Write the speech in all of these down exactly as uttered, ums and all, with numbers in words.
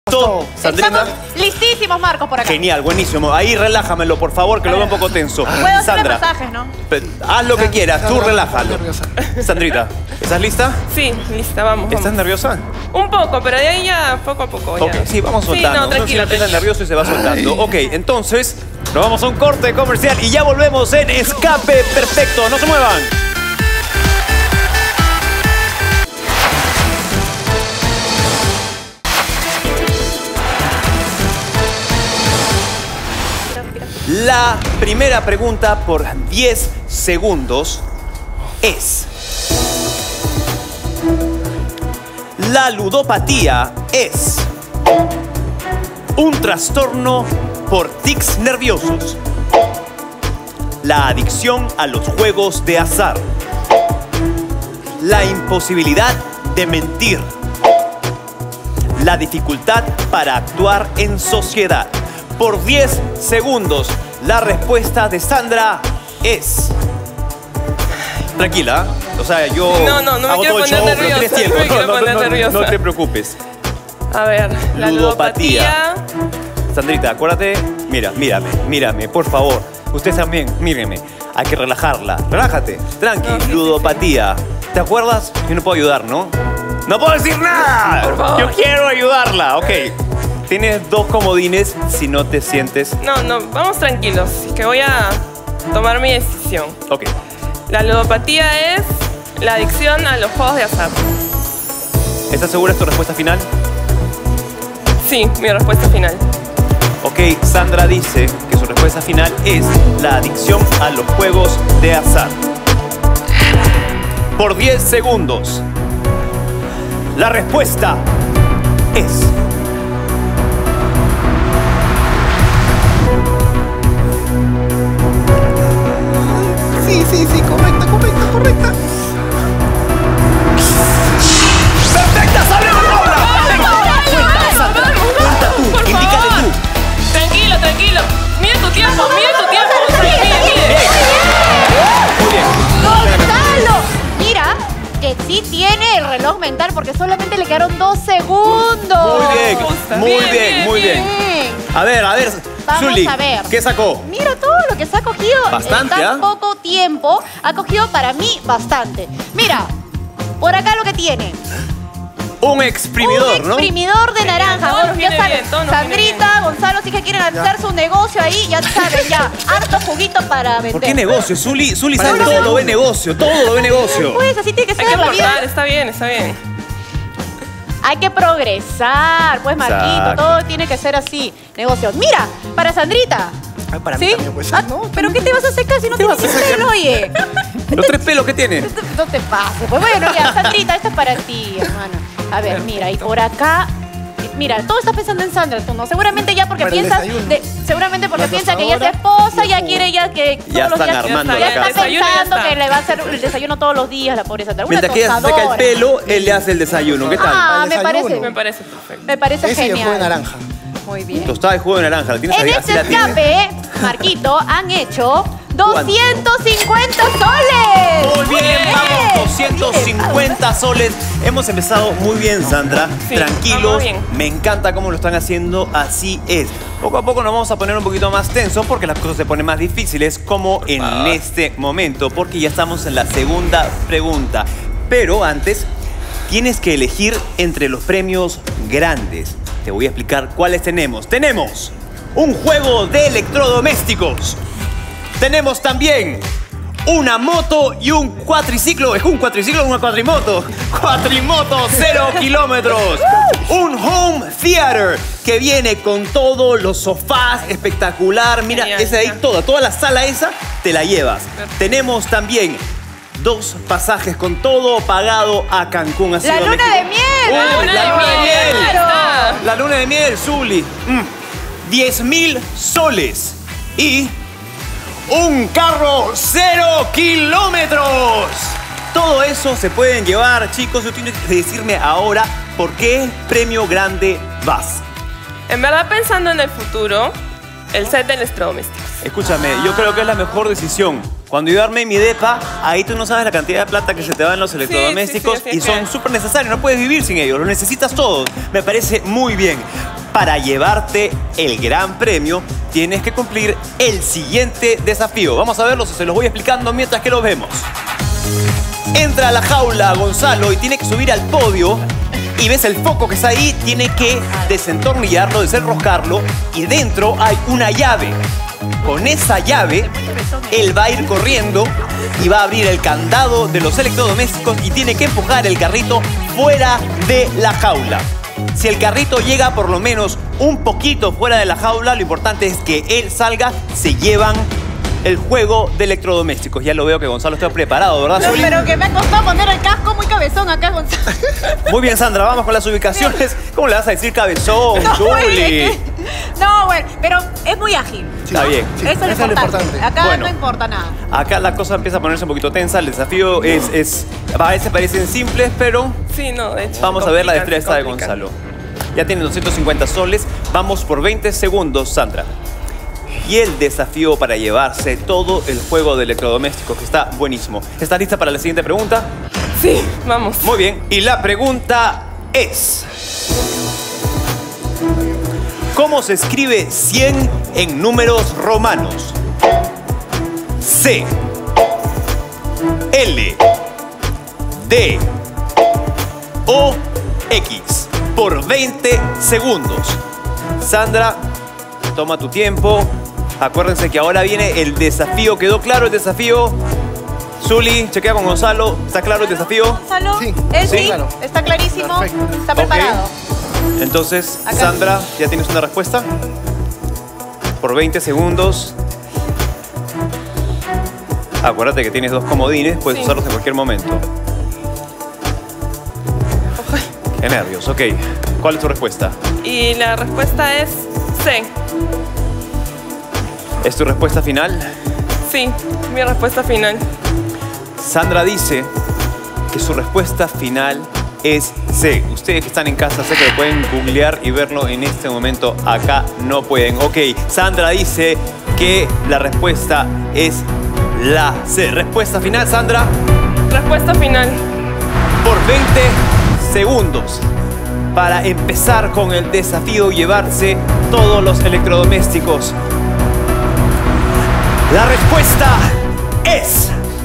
Sandrina. Estamos listísimos, Marcos, por acá. Genial, buenísimo. Ahí relájamelo, por favor, que lo veo un poco tenso. Puedo hacer Sandra, masajes, ¿no? haz lo que quieras, tú relájalo. Sandrita, ¿estás lista? Sí, lista, vamos. ¿Estás vamos. nerviosa? Un poco, pero de ahí ya poco a poco. Ya. Ok, sí, vamos soltando. Sí, no, Uno tranquilo, siempre está tranquilo. nervioso y se va soltando. Ok, entonces, nos vamos a un corte comercial y ya volvemos en Escape Perfecto. ¡No se muevan! La primera pregunta por diez segundos es: ¿la ludopatía es un trastorno por tics nerviosos, la adicción a los juegos de azar, la imposibilidad de mentir, la dificultad para actuar en sociedad? Por diez segundos, la respuesta de Sandra es... Tranquila, o sea, yo No, no, no me hago quiero todo el poner show, pero nerviosa, tienes tiempo. no me quiero No, no, poner no, no, nerviosa. no te preocupes. A ver, la Ludopatía. ludopatía. Sandrita, acuérdate, mira, mírame, mírame, por favor. Ustedes también, mírenme. Hay que relajarla. Relájate, tranqui, No, sí, sí, ludopatía. ¿Te acuerdas? Yo no puedo ayudar, ¿no? ¡No puedo decir nada! Por favor. Yo quiero ayudarla, ok. Tienes dos comodines si no te sientes... No, no, vamos tranquilos, que voy a tomar mi decisión. Ok. La ludopatía es la adicción a los juegos de azar. ¿Estás segura de tu respuesta final? Sí, mi respuesta final. Ok, Sandra dice que su respuesta final es la adicción a los juegos de azar. Por diez segundos, la respuesta es... Sí, sí, sí, correcta, correcta, correcta. ¡Perfecta! ¡Sabemos ahora! Cuenta, Sandra, cuenta tú, indícale tú. Tranquilo, tranquilo. Mira tu tiempo, mira tu tiempo. Mire, mire, mire. Muy bien. ¡Gonzalo! Mira que sí tiene el reloj mental porque solamente le quedaron dos segundos. Muy bien, gusta. muy Bien, bien, bien, muy bien. Bien. A ver, a ver, Vamos Zuli, a ver. ¿qué sacó? Mira todo lo que se ha cogido Bastante, en tan ¿ah? poco tiempo. Ha cogido para mí bastante. Mira, por acá lo que tiene. Un exprimidor, Un ¿no? exprimidor de naranja. Todo Bueno, nos ya viene saben, bien, todo nos viene Sandrita, Gonzalo, sí que quieren hacer su negocio ahí, ya saben, ya. Harto juguito para vender. ¿Por qué negocio? Zuli, Zuli Para sabe el todo desayuno. lo ve negocio, todo lo ve negocio. Pues así tiene que Hay ser que la vida. aportar, está bien, está bien. Hay que progresar, pues, Marquito. Exacto. Todo tiene que ser así. Negocios. Mira, para Sandrita. Ay, para mí ¿Sí? también, pues. Ah, ¿no? ¿Pero qué te vas a secar si no tienes vas a sacar? pelo, oye? ¿Los tres pelos que tiene? No te pases. Pues bueno, ya, Sandrita, esto es para ti, hermano. A ver, mira, y por acá... Mira, todo está pensando en Sandra, tú no. Seguramente ya porque Para el piensa... desayuno. de- seguramente porque Más piensa que ella es ahora esposa, y ya el quiere ya que todos Ya los están días... armando ya la está, Ya casa. está Desayuno ya pensando está. que le va a hacer el desayuno todos los días, la pobre Sandra. Una Mientras que ella se seca el tostadora. pelo, él le hace el desayuno. ¿Qué tal? Ah, Al me desayuno. parece... Me parece perfecto. Me parece Ese y el genial. jugo de naranja. Muy bien. Tostada de jugo de naranja, ¿la tienes En ahí? Así este la tienes. escape, Marquito, han hecho doscientos cincuenta soles. Muy bien, vamos, doscientos cincuenta soles. Hemos empezado muy bien, Sandra. Sí, Tranquilos, vamos bien. me encanta cómo lo están haciendo, así es. Poco a poco nos vamos a poner un poquito más tensos porque las cosas se ponen más difíciles, como en este momento, porque ya estamos en la segunda pregunta. Pero antes, tienes que elegir entre los premios grandes. Te voy a explicar cuáles tenemos. Tenemos un juego de electrodomésticos. Tenemos también una moto y un cuatriciclo. ¿Es un cuatriciclo o una cuatrimoto? Cuatrimoto, cero kilómetros. Un home theater que viene con todos los sofás, espectacular. Mira, Genial, esa de ahí, ya. toda, toda la sala esa, te la llevas. Perfecto. Tenemos también dos pasajes con todo pagado a Cancún. Ha La sido luna México. de miel. Uy, La luna la de luna de miel, miel. ahí está. La luna de miel, Zuli. Mm. diez mil soles. Y un carro cero kilómetros. Todo eso se pueden llevar, chicos. Yo tengo que decirme ahora por qué premio grande vas. En verdad, pensando en el futuro, el set de electrodomésticos. Escúchame, yo creo que es la mejor decisión. Cuando yo armé mi depa, ahí tú no sabes la cantidad de plata que se te va en los electrodomésticos sí, sí, así y es son que- súper necesarios. No puedes vivir sin ellos, los necesitas todos. Me parece muy bien. Para llevarte el gran premio, tienes que cumplir el siguiente desafío. Vamos a verlo, se los voy explicando mientras que lo vemos. Entra a la jaula Gonzalo y tiene que subir al podio. Y ves el foco que está ahí, tiene que desentornillarlo, desenroscarlo. Y dentro hay una llave. Con esa llave, él va a ir corriendo y va a abrir el candado de los electrodomésticos y tiene que empujar el carrito fuera de la jaula. Si el carrito llega por lo menos un poquito fuera de la jaula, lo importante es que él salga, se llevan el juego de electrodomésticos. Ya lo veo que Gonzalo está preparado, ¿verdad, No, Zuli? pero que me ha costado poner el casco muy cabezón acá, Gonzalo. Muy bien, Sandra, vamos con las ubicaciones. ¿Cómo le vas a decir cabezón, No, güey, Zuli? es que- no, bueno, pero es muy ágil. Está bien. Sí, Eso es lo eso es lo importante. importante. Acá Bueno. no importa nada. Acá la cosa empieza a ponerse un poquito tensa. El desafío es, es... A veces parecen simples, pero Sí, no, de hecho. vamos a ver la complican, se destreza de complican. Gonzalo. Ya tiene doscientos cincuenta soles. Vamos por veinte segundos, Sandra. Y el desafío para llevarse todo el juego de electrodomésticos, que está buenísimo. ¿Estás lista para la siguiente pregunta? Sí, vamos. Muy bien. Y la pregunta es... ¿cómo se escribe cien en números romanos? C, L, D o X. Por veinte segundos. Sandra, toma tu tiempo. Acuérdense que ahora viene el desafío. ¿Quedó claro el desafío? Zuli, chequea con Gonzalo. ¿Está claro el desafío? Gonzalo, Sí, él sí, sí, claro. está clarísimo, Perfecto. está Ok. preparado. Entonces, Acá. Sandra, ¿ya tienes una respuesta? Por veinte segundos. Acuérdate que tienes dos comodines, puedes Sí. usarlos en cualquier momento. Qué nervios, ok. ¿Cuál es tu respuesta? Y la respuesta es C. ¿Es tu respuesta final? Sí, mi respuesta final. Sandra dice que su respuesta final es C. Ustedes que están en casa, sé que lo pueden googlear y verlo en este momento. Acá no pueden. Ok, Sandra dice que la respuesta es la C. Respuesta final, Sandra, Respuesta final. por veinte segundos. Para empezar con el desafío y llevarse todos los electrodomésticos. La respuesta es...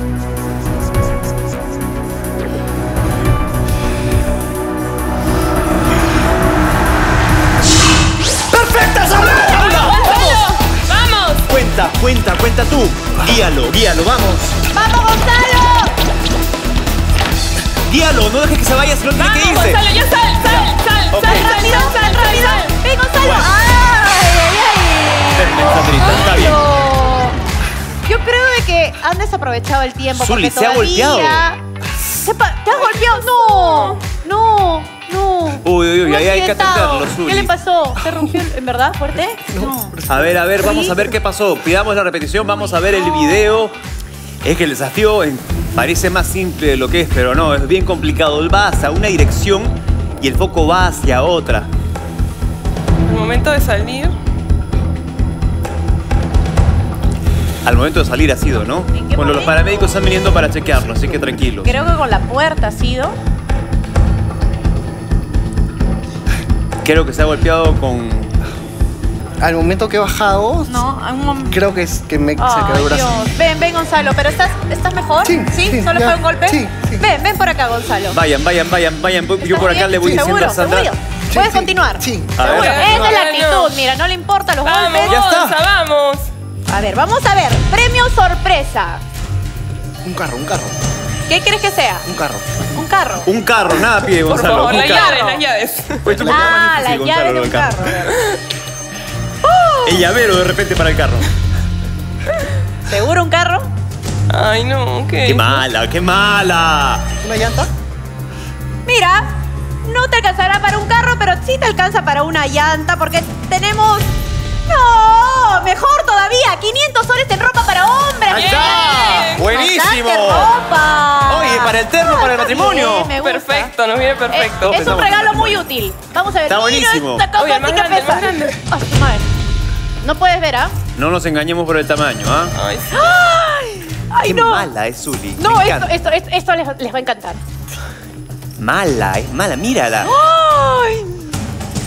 ¡perfecta, Sandra! ¡Gonzalo! ¡Vamos! Cuenta, cuenta, cuenta tú. Guíalo, guíalo, vamos. ¡Vamos, Gonzalo! Guíalo, no dejes que se vaya, si no tiene que ¡Vamos, irse. Gonzalo! ¡Ya sal, sal, sal! Ok. ¡Sal, sal, ¡Rápido, sal, sal, rápido! sal! ¡Ven, Gonzalo! Bueno. ¡Ay, ay, ay! Ven, Sandrita, está bien. No. Yo creo de que han desaprovechado el tiempo. Zuli, porque se ha todavía- golpeado. Se pa- ¿Te has golpeado? No, no, no. Uy, uy, uy, Un ahí hay que accidentado. atenderlo, Zuli. ¿Qué le pasó? ¿Se rompió el- en verdad fuerte? No. A ver, a ver, vamos a ver qué pasó. Pidamos la repetición, vamos a ver el video. Es que el desafío eh, parece más simple de lo que es, pero no, es bien complicado. Él va hacia una dirección y el foco va hacia otra. Al momento de salir. Al momento de salir ha sido, ¿no? ¿En qué Bueno, los momento? paramédicos están viniendo para chequearlo, así que tranquilos. Creo que con la puerta ha sido. Creo que se ha golpeado con... Al momento que he bajado, No, a un momento. creo que es que me se quedó Ay, el brazo. Dios. Ven, ven, Gonzalo, pero ¿estás, estás mejor? Sí, sí, ¿Solo ya. fue un golpe? Sí, sí. Ven, ven por acá, Gonzalo. Vayan, vayan, vayan, vayan. Yo ¿Estás por acá bien? le voy Sí, diciendo seguro, a Sandra... seguro. Puedes sí. continuar. Sí. A ver. Seguro. Esa es la Bueno. actitud, mira, no le importa los ¡Vamos, golpes. Ya está. Gonza, vamos! A ver, vamos a ver. Premio sorpresa. Un carro, un carro, ¿Qué quieres que sea? un carro. Un carro. Un carro, nada pide Por Gonzalo. favor, un las carro. llaves, las llaves. Pues tú me llamas Ah, difícil, las Gonzalo, llaves de lo un del carro. El llavero de repente para el carro. ¿Seguro un carro? Ay, no, ¿qué? ¡Qué mala, qué mala! ¿Una llanta? Mira, no te alcanzará para un carro, pero sí te alcanza para una llanta porque tenemos... ¡No! Mejor todavía, quinientos soles en ropa para hombres. ¡Ahí está! ¡Buenísimo! ¡Bastante ropa! Oye, para el terno, para el está matrimonio. bien, me gusta. Perfecto, nos viene perfecto. Eh, es un Pensamos regalo en muy el útil. Vamos a ver. Está Mira buenísimo. esta cosa Oye, el más sí que grande, el pesa. más grande. Ah, su madre. No puedes ver, ¿ah? No nos engañemos por el tamaño, ¿ah? Ay, sí. ¡Ay, Qué no! mala es Zuli. No, Me esto, encanta. esto, esto, esto les, les va a encantar. Mala, es mala, mírala. ¡Ay!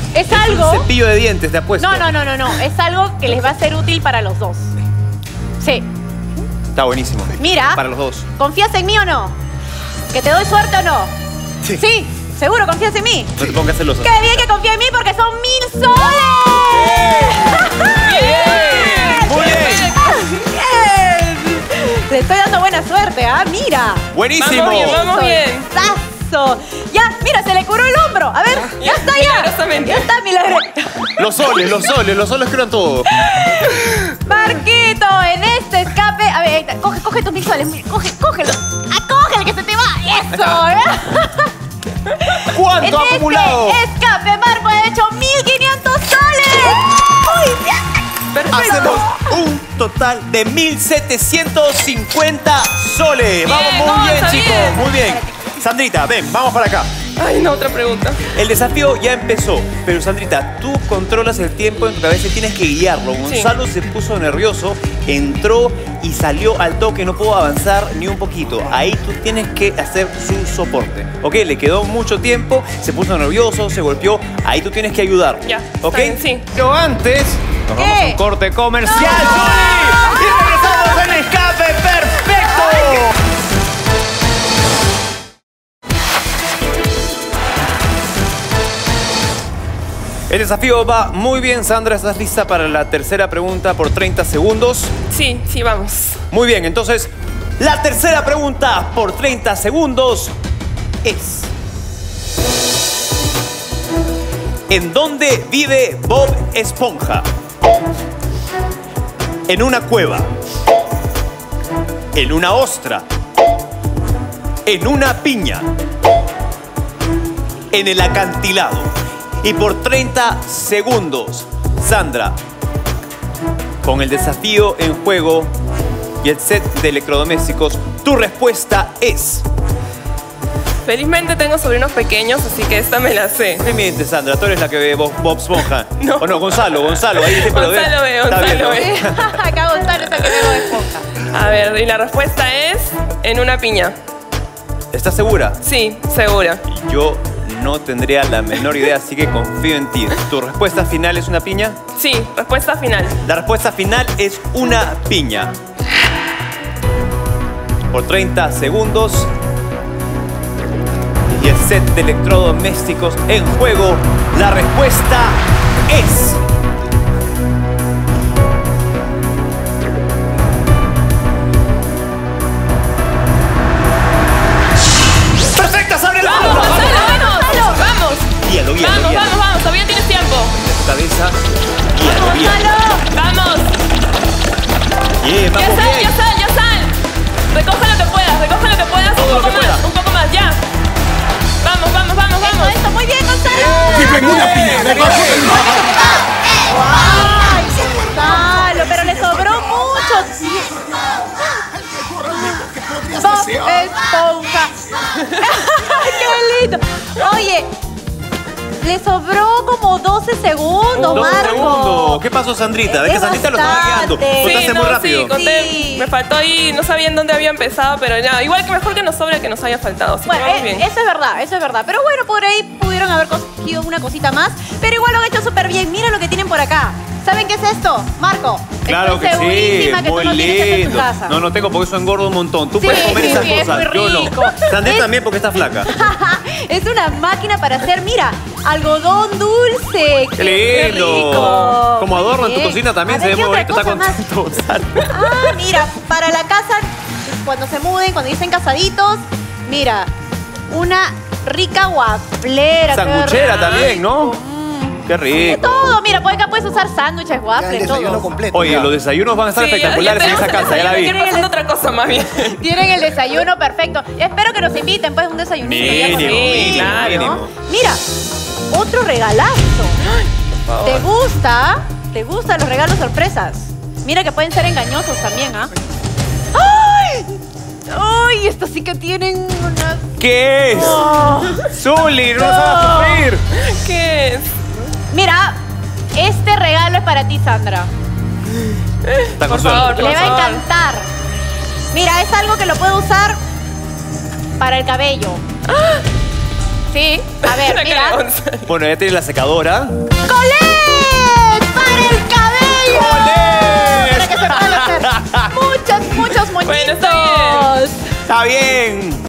Es algo... Un cepillo de dientes, te apuesto. No, no, no, no, no. Es algo que les va a ser útil para los dos. Sí. Está buenísimo. Mira. Para los dos. ¿Confías en mí o no? ¿Que te doy suerte o no? Sí. Sí, seguro, confías en mí. No te pongas celosa. ¡Qué bien que confía en mí porque son mil soles! ¡Bien! ¡Muy bien! ¡Bien! Le estoy dando buena suerte, ¿ah? Mira. ¡Buenísimo! Vamos bien, vamos bien. ¡Sueltazo! Ya, mira, se le curó el hombro. A ver, ya está ya. Milagrosamente. Ya está, milagro. Los soles, los soles, los soles crean todo. Marquito, en este escape. A ver, ahí está. Coge, coge tus mil soles. Mira, coge, cógelo. ¡Ah, cógelo que se te va! ¡Eso! ¿eh? ¿Cuánto ha acumulado? En este escape, Marco ha hecho mil quinientos soles. ¡Muy bien! Perfecto. Hacemos un total de mil setecientos cincuenta soles. Bien, Vamos muy Gonza, bien, chicos. bien. Muy bien. Sandrita, ven, vamos para acá. Ay, no, otra pregunta. El desafío ya empezó, pero Sandrita, tú controlas el tiempo en tu cabeza y tienes que guiarlo. Gonzalo se puso nervioso, entró y salió al toque, no pudo avanzar ni un poquito. Ahí tú tienes que hacer su soporte. ¿Ok? Le quedó mucho tiempo, se puso nervioso, se golpeó. Ahí tú tienes que ayudar. Ya, ¿ok? está bien, sí. Pero antes, nos ¿Qué? vamos a un corte comercial. No. ¡Juli! ¡Y regresamos en Escape Perfecto! El desafío va muy bien, Sandra. ¿Estás lista para la tercera pregunta por treinta segundos? Sí, sí, vamos. Muy bien, entonces, la tercera pregunta por treinta segundos es... ¿En dónde vive Bob Esponja? ¿En una cueva? ¿En una ostra? ¿En una piña? ¿En el acantilado? Y por treinta segundos, Sandra, con el desafío en juego y el set de electrodomésticos, tu respuesta es... Felizmente tengo sobrinos pequeños, así que esta me la sé. ¿Qué mientes, Sandra? Tú eres la que ve Bob, Bob Esponja. No. O no, Gonzalo, Gonzalo. Ahí siempre lo ve. Gonzalo ve, Está bien, Gonzalo ¿no? ve. Acá Gonzalo es el que veo de esponja. A ver, y la respuesta es en una piña. ¿Estás segura? Sí, segura. Yo no tendría la menor idea, así que confío en ti. ¿Tu respuesta final es una piña? Sí, respuesta final. La respuesta final es una piña. Por treinta segundos. Y el set de electrodomésticos en juego. La respuesta es... ¡Perfecta! ¡Se abre la ¡Vamos, boca! Gonzalo, vamos! ¡Vamos! Guíalo, guíalo, Vamos, guíalo. vamos, vamos, todavía tienes tiempo. De tu cabeza. Guíalo, guíalo. ¡Vamos! Bien, ¡Ya vamos sal, bien. ya sal, ya sal! Recoge lo que puedas, recoge lo que puedas. Todo un lo poco que más, pueda. un poco más, ya. Vamos, vamos, vamos, Eso, vamos. eso, muy bien, Gonzalo. En una piña, debajo del mar. ¡Ay, Gonzalo! Pero le sobró mucho. Bob Esponja. ¡Qué lindo! Oye, le sobró como doce segundos, Dos Marco. segundos. ¿Qué pasó, Sandrita? ¿Ves que Es Sandrita lo estaba guiando? bastante. Contaste Sí, muy no, rápido. sí, conté. Sí. Me faltó ahí, no sabía en dónde había empezado, pero ya, igual que mejor que nos sobre que nos haya faltado. Así Bueno, que vamos eh, bien. eso es verdad, eso es verdad. Pero bueno, por ahí pudieron haber cogido una cosita más. Pero igual lo han hecho súper bien. Mira lo que tienen por acá. ¿Saben qué es esto, Marco? Claro Estoy que sí, segurísima que muy tú no tienes eso en tu lindo. casa. No, no tengo porque eso engorda un montón. Tú Sí, puedes comer sí, esas sí, es cosas, muy yo no. rico. Sandrita Es- también porque está flaca. Es una máquina para hacer, mira, algodón dulce. ¡Qué lindo! rico! Como adorno Muy en tu bien. cocina también A se ver, ve ¿qué muy otra bonito. Está cosa más? contento, Gonzalo. Ah, mira, para la casa, cuando se muden, cuando dicen casaditos, mira, una rica guaplera. qué Sanguchera rico. también, ¿no? Mm. Qué De rico. todo, mira, por acá puedes usar sándwiches, Ya el waffles, desayuno todo. completo. Oye, ya. los desayunos van a estar Sí, ya- espectaculares ya en esa tenemos casa, ya la vi. Quiero pasando otra cosa más bien. Tienen el desayuno perfecto. Y espero que nos inviten, pues, un desayunito. ya Mínimo, por ahí, mínimo, claro. mínimo. Mira, otro regalazo. Por favor. ¿Te gusta? ¿Te gustan los regalos sorpresas? Mira que pueden ser engañosos también, ¿ah? ¡Ay! ¡Ay! Estos sí que tienen unas... ¿Qué es? Oh. Zuli, no vas a No. sufrir. ¿Qué es? Mira, este regalo es para ti, Sandra. Está Por con suerte. favor, Le por va a favor. encantar. Mira, es algo que lo puedo usar para el cabello. Sí, a ver, La mira. cara de Gonzalo. Bueno, ya tiene la secadora. ¡Colette! ¡Para el cabello! ¡Colette! Para que se puedan hacer muchos, muchos moñitos. Bueno, está bien. Está bien.